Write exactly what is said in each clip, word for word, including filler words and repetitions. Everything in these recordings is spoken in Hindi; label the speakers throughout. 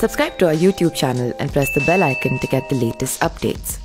Speaker 1: Subscribe to our YouTube channel and press the bell icon to get the latest updates.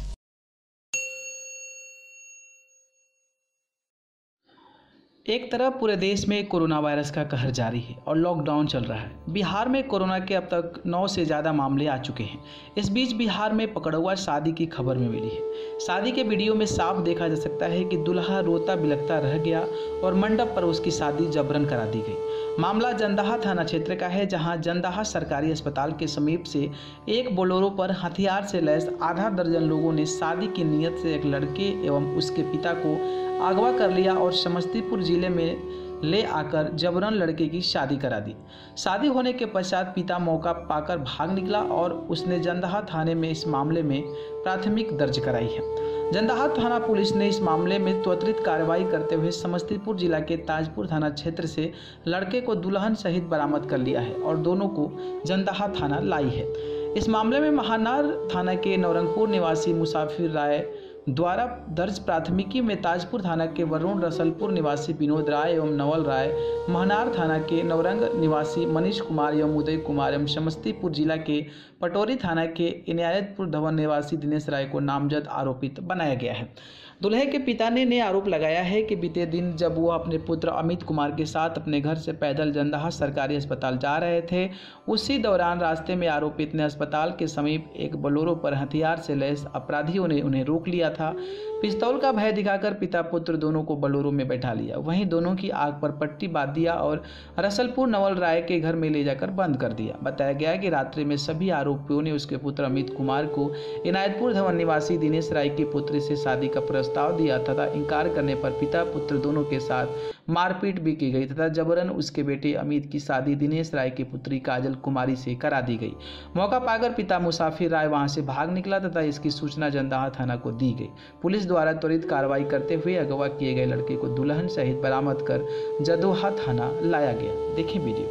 Speaker 2: एक तरफ पूरे देश में कोरोना वायरस का कहर जारी है और लॉकडाउन चल रहा है। बिहार में कोरोना के अब तक नौ से ज़्यादा मामले आ चुके हैं। इस बीच बिहार में पकड़वा शादी की खबर में मिली है। शादी के वीडियो में साफ देखा जा सकता है कि दूल्हा रोता बिलखता रह गया और मंडप पर उसकी शादी जबरन करा दी गई। मामला जंदाहा थाना क्षेत्र का है, जहां जंदाहा सरकारी अस्पताल के समीप से एक बोलेरो पर हथियार से लैस आधा दर्जन लोगों ने शादी की नीयत से एक लड़के एवं उसके पिता को अगवा कर लिया और समस्तीपुर जिले में ले आकर जबरन लड़के की शादी करा दी। शादी होने के पश्चात पिता मौका पाकर भाग निकला और उसने जंदाहा थाने में इस मामले में प्राथमिक दर्ज कराई है। जंदाहा थाना पुलिस ने इस मामले में त्वरित कार्रवाई करते हुए समस्तीपुर जिला के ताजपुर थाना क्षेत्र से लड़के को दुल्हन सहित बरामद कर लिया है और दोनों को जंदाहा थाना लाई है। इस मामले में महानार थाना के नवरंगपुर निवासी मुसाफिर राय द्वारा दर्ज प्राथमिकी में ताजपुर थाना के वरुण रसलपुर निवासी विनोद राय एवं नवल राय, महनार थाना के नवरंग निवासी मनीष कुमार एवं उदय कुमार एवं समस्तीपुर जिला के पटोरी थाना के इनायतपुर धवन निवासी दिनेश राय को नामजद आरोपित बनाया गया है। दुल्हे के पिता ने, ने आरोप लगाया है कि बीते दिन जब वो अपने पुत्र अमित कुमार के साथ अपने घर से पैदल जंदाहा सरकारी अस्पताल जा रहे थे, उसी दौरान रास्ते में आरोपित ने अस्पताल के समीप एक बोलेरो पर हथियार से लैस अपराधियों ने उन्हें रोक लिया था। पिस्तौल का भय दिखाकर पिता पुत्र दोनों को बोलेरो में बैठा लिया, वहीं दोनों की आग पर पट्टी बांध दिया और रसलपुर नवल राय के घर में ले जाकर बंद कर दिया। बताया गया कि रात्रि में सभी आरोपियों ने उसके पुत्र अमित कुमार को इनायतपुर धवन निवासी दिनेश राय की पुत्री से शादी का प्रस्ताव दिया तथा इनकार करने पर पिता पुत्र दोनों के साथ मारपीट भी की गई तथा जबरन उसके बेटे अमित की शादी दिनेश राय की पुत्री काजल कुमारी से करा दी गई। मौका पाकर पिता मुसाफिर राय वहां से भाग निकला तथा इसकी सूचना जंदाहा थाना को दी गई। पुलिस द्वारा त्वरित कार्रवाई करते हुए अगवा किए गए लड़के को दुल्हन सहित बरामद कर जंदाहा थाना लाया गया। देखें वीडियो।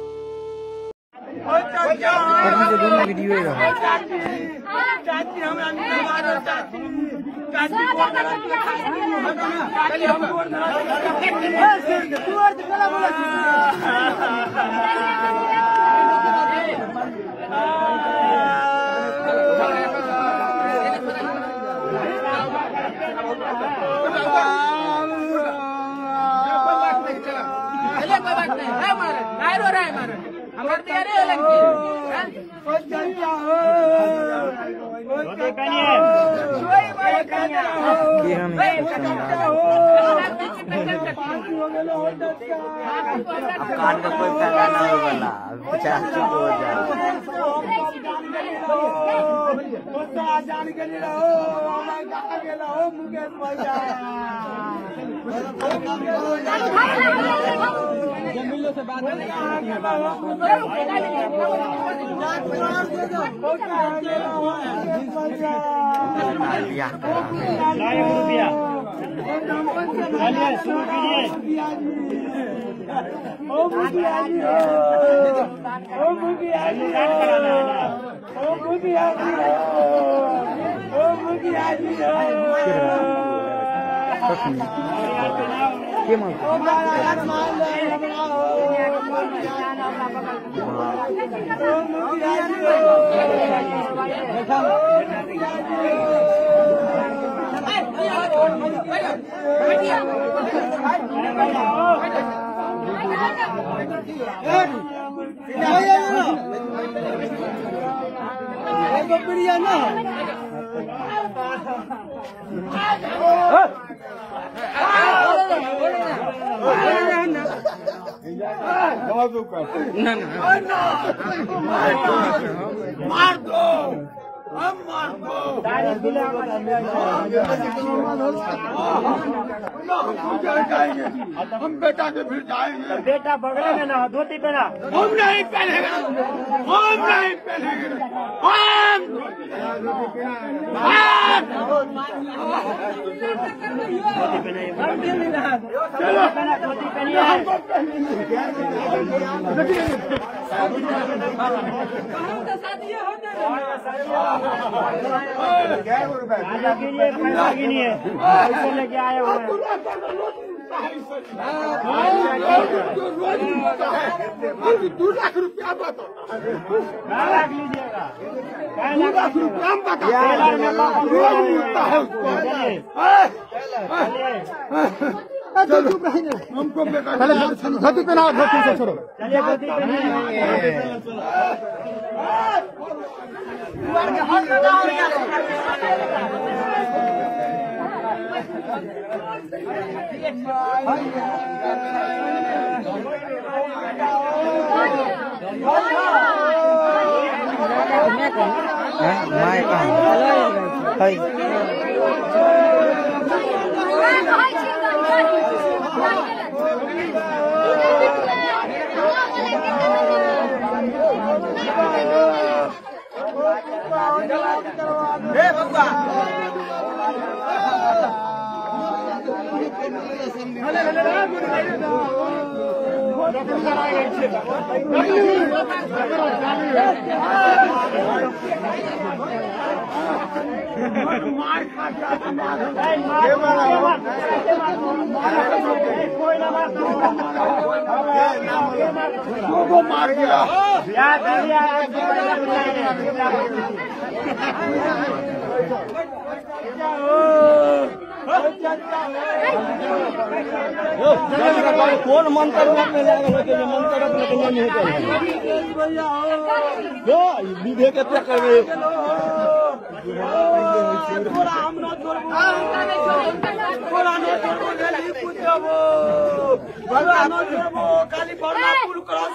Speaker 3: अब कान का कोई फायदा ना हो वाला पचास चुप हो जाए। जान के लिए रहो आगे रहो मुकेश भैया जमीलों से बात नहीं ओ मुखिया जी ओ मुखिया जी ओ मुखिया जी ओ मुखिया जी के मां ओ बारात मान ले ओ मुखिया बढ़िया ना मार दो हम मार दो हम बेटा के फिर जाएंगे। बेटा बगले में ना धोती पहना हम नहीं पहनेंगे हम नहीं पहनेंगे हम चलो धोती पहनिए। क्या रुपए लेके आए हुए हैं। मिलता है रोज मिलता है। दो लाख रुपया बताता है, दो लाख रुपया बता रोज मिलता है उसको। हमको धोती पहनाओ, धोती से छोड़ो।
Speaker 4: माय
Speaker 3: मार गया
Speaker 4: कौन मंत्र मंत्र विधे के चक्कर में
Speaker 3: खाली बर्मापुर क्रॉस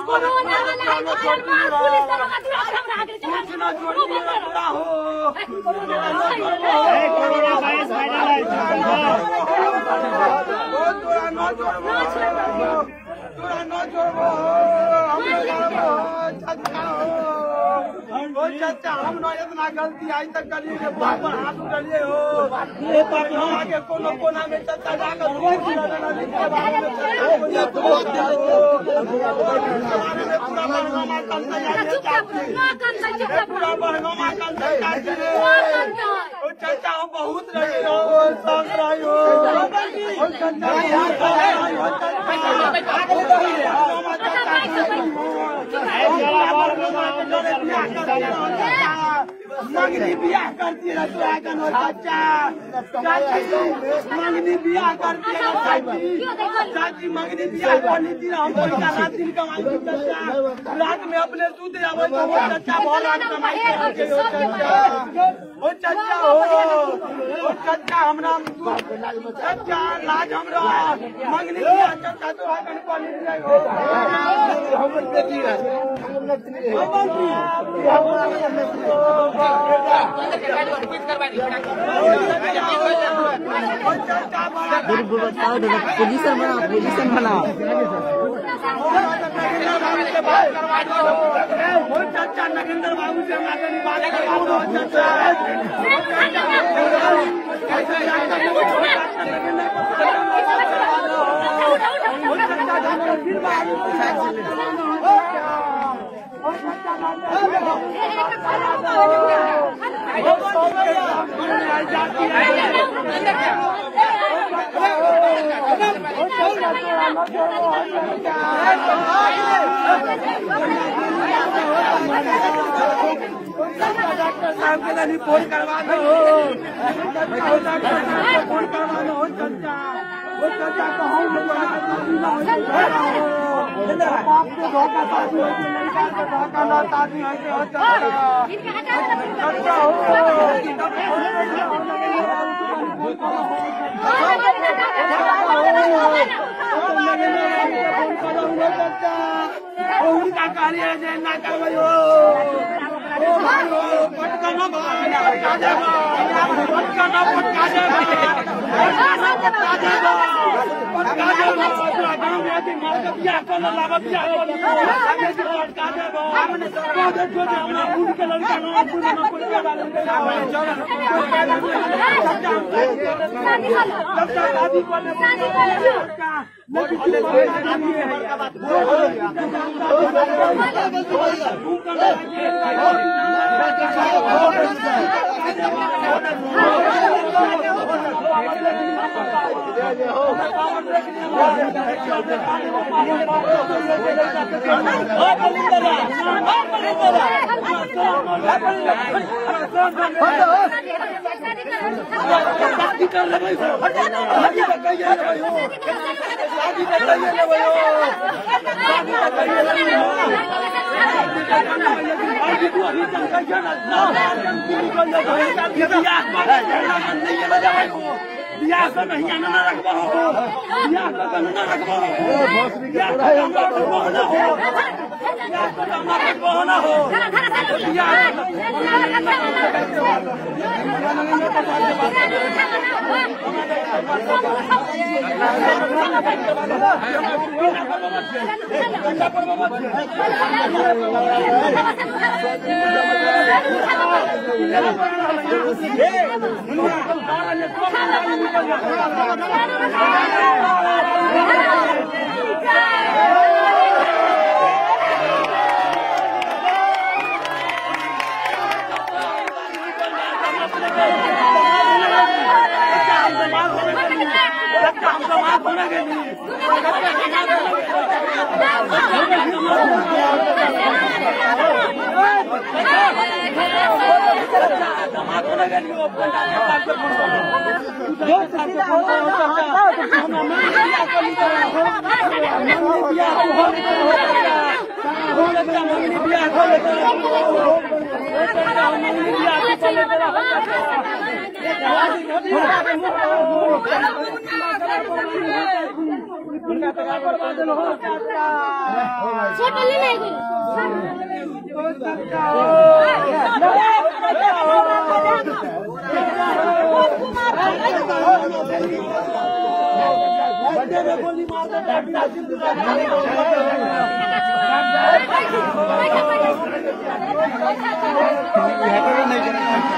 Speaker 3: चाचा हम न इतना गलती आज तक करिए के पर हाथ उठलिए हो ये पर आगे कोनो कोना में चाचा जाकर पूरा चाचा हम बहुत रही हो संग रही हो मंगनी बियाह करती है चाचा, मंगनी बियाह करती है चाची, मंगनी बियाह करनी थी हम पैसा रात दिन कमाई चाचा, रात में अपने सूते आवे तो वो चाचा बहुत रात कमाई करके हो चाचा, ओ चाचा हो ओ चाचा हमरा चाचा लाज हमरा मंगनी बियाह चाचा तो आगन पानी दिया हो हम बेटी है
Speaker 4: पोजीशन बनाओ, पोजीशन बनाओ।
Speaker 3: चाचा नगेंद्र बाबू से बात करवाओ चाचा। डॉक्टर साहब के लिए फोन करवा दो, फोन करवा दो चाचा, वो चाचा को हम बाप को धोखा शादी हो गई, लड़का को धोखा ना शादी हो गई चाचा हो उनका कार्य है ना करवाओ पटका ना पटका देगा पटका ना पटका देगा पटका देगा पटका देगा गांव में आदमी मार के बियाह कर लावा बियाह कर आगे से पटका देगा हमने तो देखो हमरा फूल के लड़का ना फूल ना कोई के डाल देगा चाचा शादी कर ले शादी बियाह से नहीं आना ना रखबा हो बियाह से ना रखबा हो बियाह से हमरा रखबा ना हो बियाह से हमरा रखबा ना हो बियाह
Speaker 5: नहीं